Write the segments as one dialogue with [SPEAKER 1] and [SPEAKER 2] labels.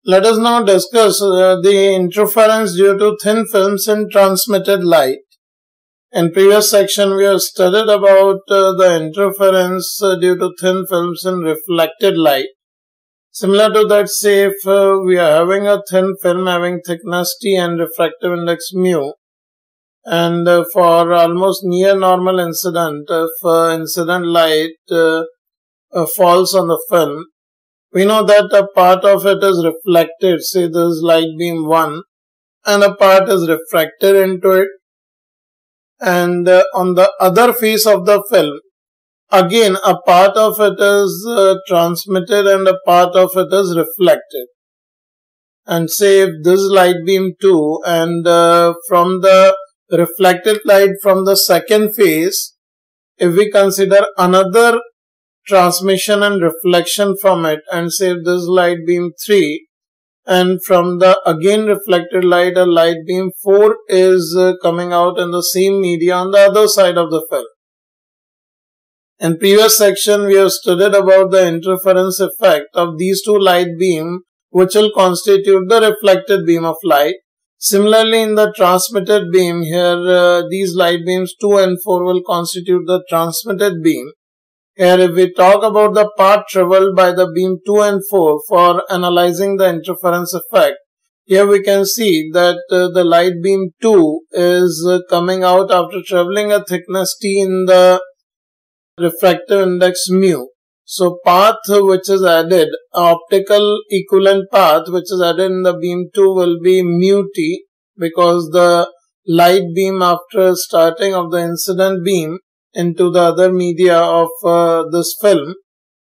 [SPEAKER 1] Let us now discuss the interference due to thin films in transmitted light. In previous section, we have studied about the interference due to thin films in reflected light. Similar to that, say if we are having a thin film having thickness T and refractive index mu, and for almost near normal incident, if incident light falls on the film, we know that a part of it is reflected, say this is light beam 1, and a part is refracted into it. And on the other face of the film, again a part of it is transmitted and a part of it is reflected. And say if this is light beam 2 and from the reflected light from the second phase, if we consider another transmission and reflection from it, and say if this is light beam 3 and from the again reflected light a light beam 4 is coming out in the same media on the other side of the film. In previous section we have studied about the interference effect of these two light beams which will constitute the reflected beam of light. Similarly, in the transmitted beam, here these light beams 2 and 4 will constitute the transmitted beam. Here if we talk about the path traveled by the beam 2 and 4 for analyzing the interference effect, here we can see that the light beam 2 is coming out after traveling a thickness T in the refractive index mu. So path which is added, optical equivalent path which is added in the beam 2 will be mu T, because the light beam after starting of the incident beam into the other media of this film,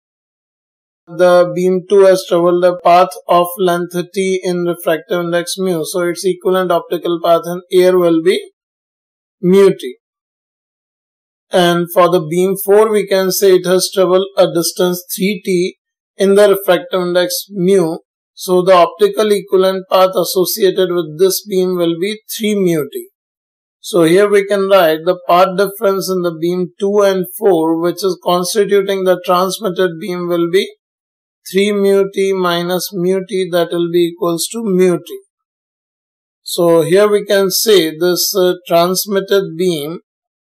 [SPEAKER 1] the beam 2 has traveled a path of length T in refractive index mu. So its equivalent optical path in air will be mu T. And for the beam 4, we can say it has traveled a distance 3T in the refractive index mu. So the optical equivalent path associated with this beam will be 3 mu T. So here we can write the path difference in the beam 2 and 4, which is constituting the transmitted beam, will be 3 mu T minus mu T, that will be equals to mu T. So here we can say this transmitted beam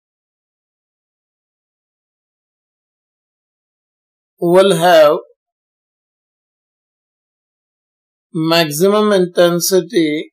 [SPEAKER 1] will have maximum intensity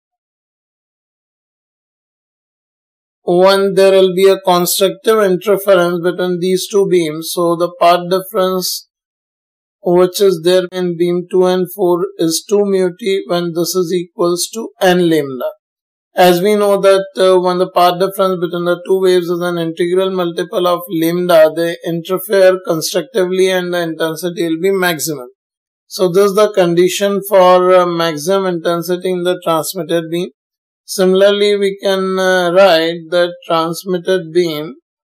[SPEAKER 1] when there will be a constructive interference between these two beams. So the path difference which is there in beam 2 and 4 is 2 mu T when this is equals to n lambda. As we know that when the path difference between the two waves is an integral multiple of lambda, they interfere constructively and the intensity will be maximum. So this is the condition for maximum intensity in the transmitted beam. Similarly, we can write that transmitted beam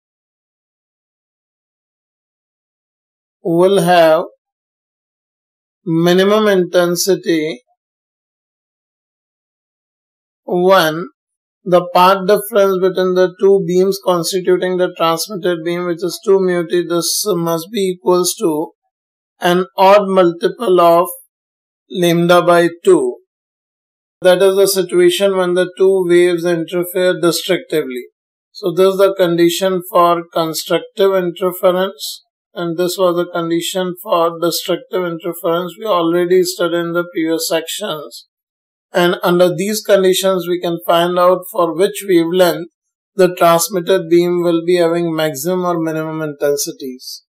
[SPEAKER 1] will have minimum intensity when the path difference between the two beams constituting the transmitted beam, which is 2 mu T, this must be equals to an odd multiple of lambda by 2. That is the situation when the two waves interfere destructively. So this is the condition for constructive interference, and this was the condition for destructive interference we already studied in the previous sections. And under these conditions we can find out for which wavelength the transmitted beam will be having maximum or minimum intensities.